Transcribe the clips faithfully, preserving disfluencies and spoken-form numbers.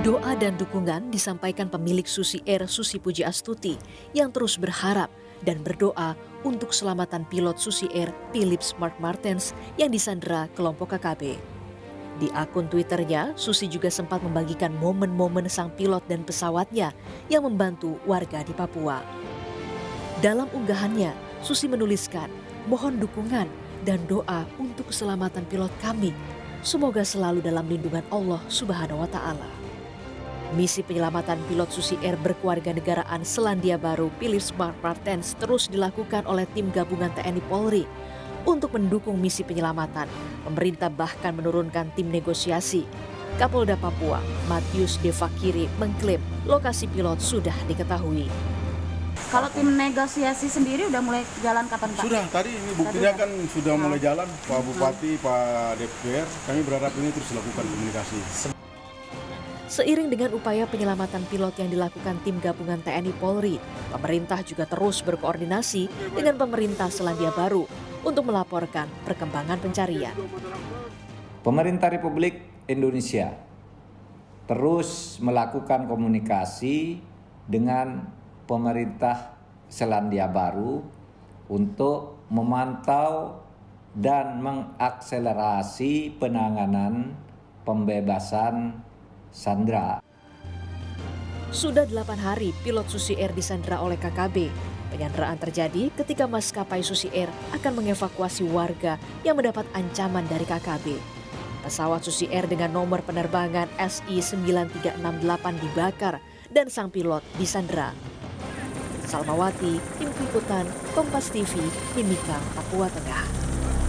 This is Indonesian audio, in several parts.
Doa dan dukungan disampaikan pemilik Susi Air Susi Pujiastuti yang terus berharap dan berdoa untuk keselamatan pilot Susi Air Philips Mark Martens yang disandera kelompok K K B. Di akun Twitternya, Susi juga sempat membagikan momen-momen sang pilot dan pesawatnya yang membantu warga di Papua. Dalam unggahannya, Susi menuliskan, mohon dukungan dan doa untuk keselamatan pilot kami. Semoga selalu dalam lindungan Allah Subhanahu wa Ta'ala. Misi penyelamatan pilot Susi Air berkeluarga negaraan Selandia Baru Philips Mark Martens terus dilakukan oleh tim gabungan T N I Polri. Untuk mendukung misi penyelamatan, pemerintah bahkan menurunkan tim negosiasi. Kapolda Papua, Matius De Fakiri, mengklaim lokasi pilot sudah diketahui. Kalau tim negosiasi sendiri udah mulai jalan kapan, Pak? Sudah, tadi ini buktinya kan sudah mulai jalan, Pak Bupati, Pak D P R. Kami berharap ini terus dilakukan komunikasi. Seiring dengan upaya penyelamatan pilot yang dilakukan tim gabungan T N I Polri, pemerintah juga terus berkoordinasi dengan pemerintah Selandia Baru untuk melaporkan perkembangan pencarian. Pemerintah Republik Indonesia terus melakukan komunikasi dengan pemerintah Selandia Baru untuk memantau dan mengakselerasi penanganan pembebasan sandera. Sudah delapan hari pilot Susi Air disandera oleh K K B. Penyanderaan terjadi ketika maskapai Susi Air akan mengevakuasi warga yang mendapat ancaman dari K K B. Pesawat Susi Air dengan nomor penerbangan S I sembilan tiga enam delapan dibakar dan sang pilot disandera. Salmawati, Tim Liputan, Kompas T V, Mimika, Papua Tengah.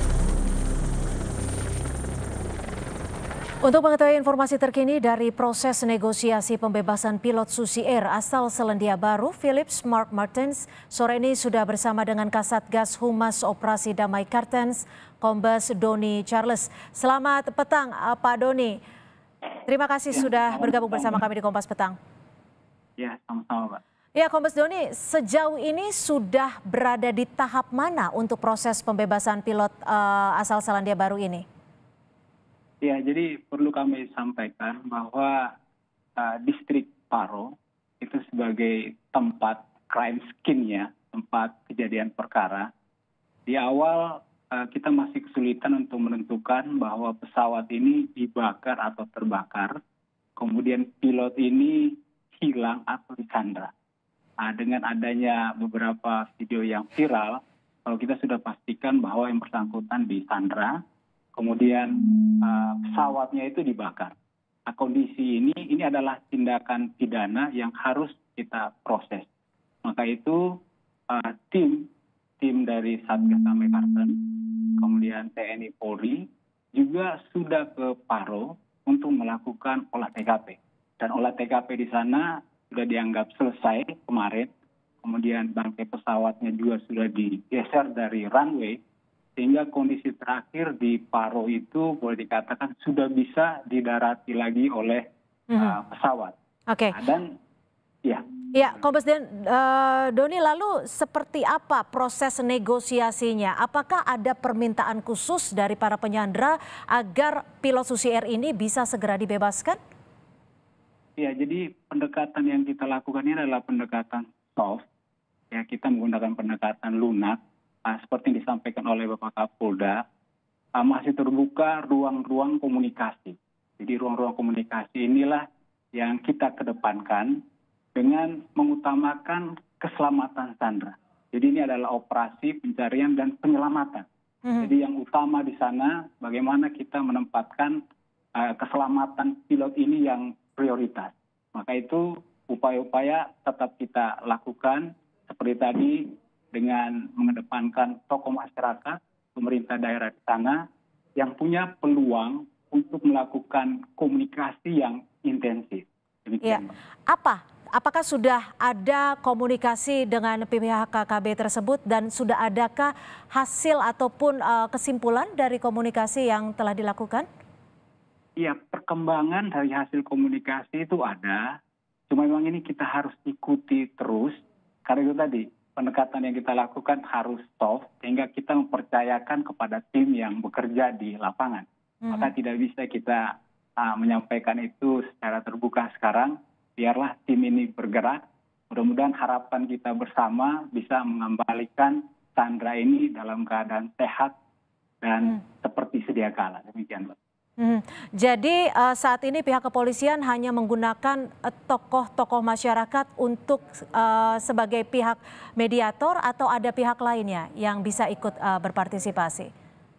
Untuk mengetahui informasi terkini dari proses negosiasi pembebasan pilot Susi Air asal Selandia Baru, Philips Mark Martens, sore ini sudah bersama dengan Kasatgas Humas Operasi Damai Kartens, Kombes Doni Charles. Selamat petang, Pak Doni. Terima kasih ya, sudah bergabung bersama kami di Kompas Petang. Ya, sama-sama, Pak. Ya, Kombes Doni, sejauh ini sudah berada di tahap mana untuk proses pembebasan pilot uh, asal Selandia Baru ini? Ya, jadi perlu kami sampaikan bahwa uh, distrik Paro itu sebagai tempat crime scene-nya, tempat kejadian perkara. Di awal uh, kita masih kesulitan untuk menentukan bahwa pesawat ini dibakar atau terbakar, kemudian pilot ini hilang atau disandra. Nah, dengan adanya beberapa video yang viral, kalau kita sudah pastikan bahwa yang bersangkutan disandra, kemudian uh, pesawatnya itu dibakar. Nah, kondisi ini ini adalah tindakan pidana yang harus kita proses. Maka itu uh, tim tim dari Satgas Damai Kartens, kemudian T N I Polri juga sudah ke Paro untuk melakukan olah T K P. Dan olah T K P di sana sudah dianggap selesai kemarin. Kemudian bangkai pesawatnya juga sudah digeser dari runway. Sehingga kondisi terakhir di Paro itu boleh dikatakan sudah bisa didarati lagi oleh mm-hmm. uh, pesawat. Oke. Okay. Nah, dan ya. Ya, Kombes uh, Doni, lalu seperti apa proses negosiasinya? Apakah ada permintaan khusus dari para penyandera agar pilot Susi Air ini bisa segera dibebaskan? Ya, jadi pendekatan yang kita lakukan ini adalah pendekatan soft. Ya, kita menggunakan pendekatan lunak. Nah, seperti yang disampaikan oleh Bapak Kapolda, uh, masih terbuka ruang-ruang komunikasi. Jadi ruang-ruang komunikasi inilah yang kita kedepankan dengan mengutamakan keselamatan sandera. Jadi ini adalah operasi pencarian dan penyelamatan. Hmm. Jadi yang utama di sana bagaimana kita menempatkan uh, keselamatan pilot ini yang prioritas. Maka itu upaya-upaya tetap kita lakukan seperti tadi, dengan mengedepankan tokoh masyarakat, pemerintah daerah di sana yang punya peluang untuk melakukan komunikasi yang intensif. Ya. Apa? Apakah sudah ada komunikasi dengan pihak K K B tersebut dan sudah adakah hasil ataupun uh, kesimpulan dari komunikasi yang telah dilakukan? Iya, perkembangan dari hasil komunikasi itu ada. Cuma memang ini kita harus ikuti terus karena itu tadi. Pendekatan yang kita lakukan harus soft sehingga kita mempercayakan kepada tim yang bekerja di lapangan. Hmm. Maka tidak bisa kita uh, menyampaikan itu secara terbuka sekarang. Biarlah tim ini bergerak. Mudah-mudahan harapan kita bersama bisa mengembalikan Sandra ini dalam keadaan sehat dan hmm. seperti sedia kala. Demikian, Mbak. Hmm. Jadi uh, saat ini pihak kepolisian hanya menggunakan tokoh-tokoh uh, masyarakat untuk uh, sebagai pihak mediator atau ada pihak lainnya yang bisa ikut uh, berpartisipasi?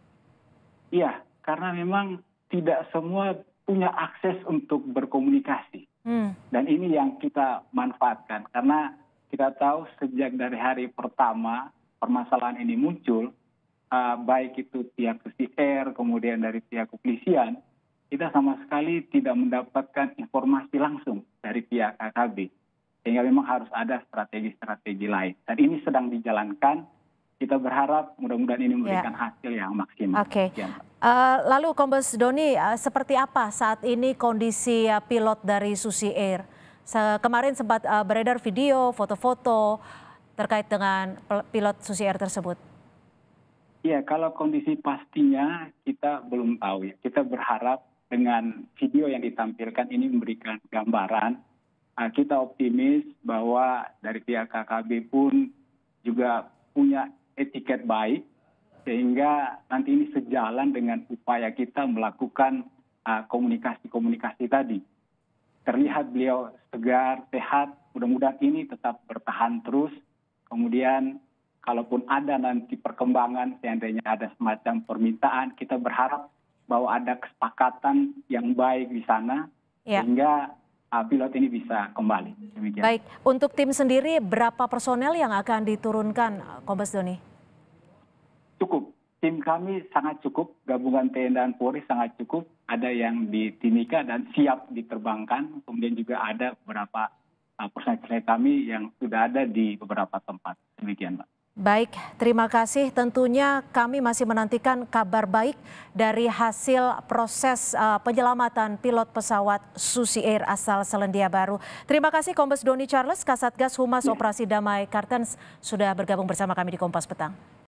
Iya, karena memang tidak semua punya akses untuk berkomunikasi. Hmm. Dan ini yang kita manfaatkan karena kita tahu sejak dari hari pertama permasalahan ini muncul, Uh, baik itu pihak Susi Air, kemudian dari pihak kepolisian, kita sama sekali tidak mendapatkan informasi langsung dari pihak K K B. Sehingga memang harus ada strategi-strategi lain. Dan ini sedang dijalankan. Kita berharap mudah-mudahan ini memberikan ya. hasil yang maksimal. Oke. Okay. Uh, lalu Kombes Doni, uh, seperti apa saat ini kondisi uh, pilot dari Susi Air? Se kemarin sempat uh, beredar video, foto-foto terkait dengan pilot Susi Air tersebut. Ya, kalau kondisi pastinya kita belum tahu ya. Kita berharap dengan video yang ditampilkan ini memberikan gambaran. Uh, kita optimis bahwa dari pihak K K B pun juga punya etiket baik. Sehingga nanti ini sejalan dengan upaya kita melakukan komunikasi-komunikasi uh, tadi. Terlihat beliau segar, sehat. Mudah-mudahan ini tetap bertahan terus. Kemudian kalaupun ada nanti perkembangan, seandainya ada semacam permintaan, kita berharap bahwa ada kesepakatan yang baik di sana, ya. Sehingga uh, pilot ini bisa kembali. Demikian. Baik, untuk tim sendiri berapa personel yang akan diturunkan, Kombes Doni? Cukup, tim kami sangat cukup, gabungan T N I dan Polri sangat cukup, ada yang di Timika dan siap diterbangkan, kemudian juga ada beberapa uh, personel kami yang sudah ada di beberapa tempat. Demikian, Pak. Baik, terima kasih. Tentunya kami masih menantikan kabar baik dari hasil proses uh, penyelamatan pilot pesawat Susi Air asal Selandia Baru. Terima kasih Kombes Doni Charles, Kasatgas Humas Operasi Damai Kartens sudah bergabung bersama kami di Kompas Petang.